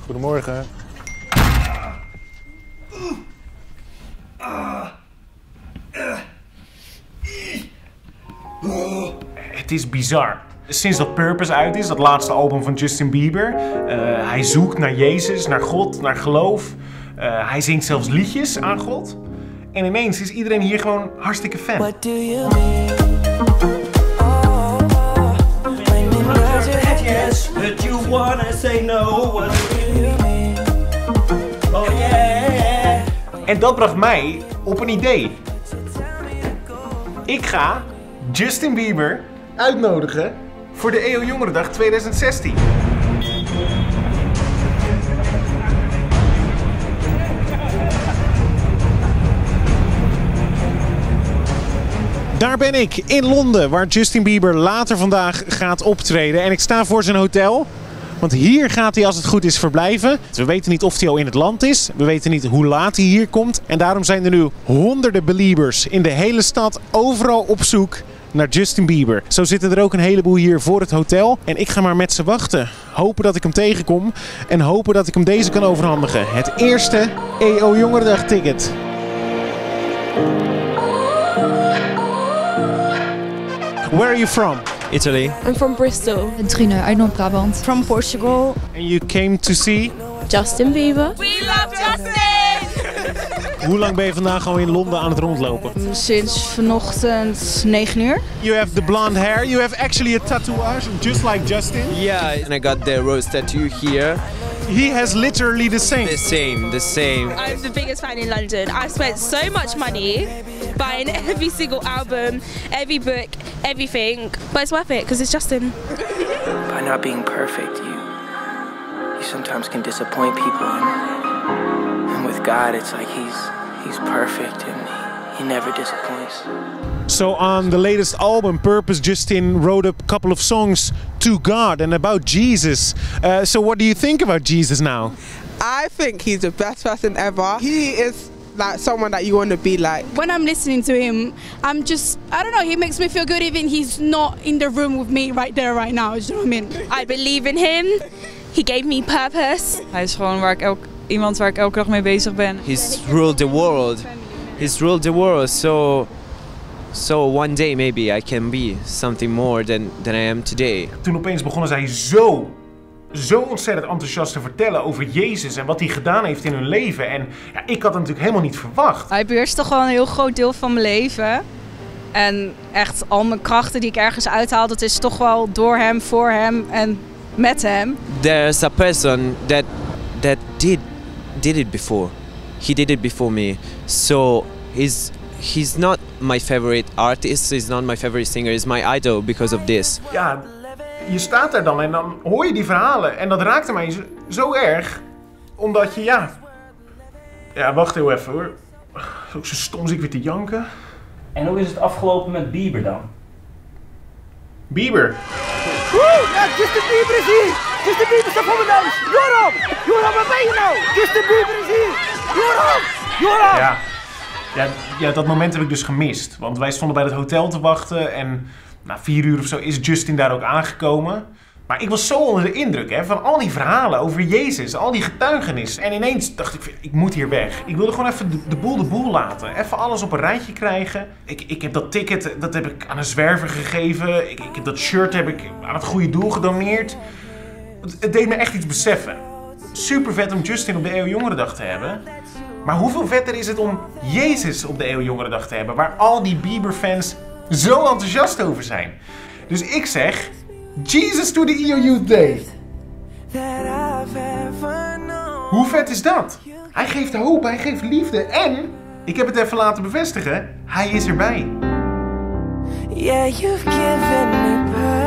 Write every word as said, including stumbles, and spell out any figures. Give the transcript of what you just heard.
Goedemorgen. Het is bizar. Sinds dat Purpose uit is, dat laatste album van Justin Bieber, uh, hij zoekt naar Jezus, naar God, naar geloof. Uh, hij zingt zelfs liedjes aan God. En ineens is iedereen hier gewoon hartstikke fan. What do you mean? Oh, oh, when you nod your head yes, but you wanna say no. What do you mean? Oh yeah. En dat bracht mij op een idee. Ik ga Justin Bieber uitnodigen voor de E O Jongerendag twintig zestien. Daar ben ik, in Londen, waar Justin Bieber later vandaag gaat optreden. En ik sta voor zijn hotel, want hier gaat hij als het goed is verblijven. We weten niet of hij al in het land is, we weten niet hoe laat hij hier komt. En daarom zijn er nu honderden Beliebers in de hele stad, overal op zoek naar Justin Bieber. Zo zitten er ook een heleboel hier voor het hotel. En ik ga maar met ze wachten. Hopen dat ik hem tegenkom. En hopen dat ik hem deze kan overhandigen. Het eerste E O Jongerendag ticket. Where are you from? Italy. I'm from Bristol. Trine uit Noord-Brabant. From Portugal. And you came to see? Justin Bieber. We love Justin! Hoe lang ben je vandaag al in Londen aan het rondlopen? Sinds vanochtend negen uur. You have the blonde hair. You have actually a tattooage just like Justin. Yeah, and I got the rose tattoo here. He has literally the same. The same, the same. I'm the biggest fan in London. I've spent so much money buying every single album, every book, everything. But it's worth it because it's Justin. By not being perfect, you you sometimes can disappoint people. And, and with God, it's like he's he's perfect and he, he never disappoints. So on the latest album, Purpose, Justin wrote a couple of songs to God and about Jesus. Uh, so what do you think about Jesus now? I think he's the best person ever. He is like someone that you want to be like. When I'm listening to him, I'm just, I don't know, he makes me feel good even he's not in the room with me right there, right now. You know what I mean? I believe in him. He gave me purpose. Hij is gewoon waar ik elk, iemand waar ik elke dag mee bezig ben. He's ruled the world. He's ruled the world. So, so one day maybe I can be something more than, than I am today. Toen opeens begonnen zij zo, zo ontzettend enthousiast te vertellen over Jezus en wat hij gedaan heeft in hun leven. En ja, ik had het natuurlijk helemaal niet verwacht. Hij beheerst toch gewoon een heel groot deel van mijn leven. En echt al mijn krachten die ik ergens uithaal, dat is toch wel door hem, voor hem en met hem. There's a person that that did did it before. He did it before me. So he's he's not my favorite artist. He's not my favorite singer. He's my idol because of this. Ja, je staat daar dan en dan hoor je die verhalen en dat raakte mij zo, zo erg, omdat je ja, ja wacht heel even hoor, ook zo stom zit ik weer te janken. En hoe is het afgelopen met Bieber dan? Bieber. Woe! Ja, Justin Bieber is hier! Justin Bieber staat voor mijn neus! Joram! Joram, waar ben je nou? Justin Bieber is hier! Joram! Joram! Ja. Ja, ja, dat moment heb ik dus gemist. Want wij stonden bij het hotel te wachten en na vier uur of zo is Justin daar ook aangekomen. Maar ik was zo onder de indruk hè, van al die verhalen over Jezus, al die getuigenis. En ineens dacht ik, ik moet hier weg. Ik wilde gewoon even de, de boel de boel laten. Even alles op een rijtje krijgen. Ik, ik heb dat ticket, dat heb ik aan een zwerver gegeven. Ik, ik heb dat shirt heb ik aan het goede doel gedoneerd. Het, het deed me echt iets beseffen. Super vet om Justin op de E O Jongerendag te hebben. Maar hoeveel vetter is het om Jezus op de E O Jongerendag te hebben, waar al die Bieber-fans zo enthousiast over zijn. Dus ik zeg, Jesus to the E O Youth Day. Hoe vet is dat? Hij geeft hoop, hij geeft liefde en, ik heb het even laten bevestigen, hij is erbij. Yeah, you've given me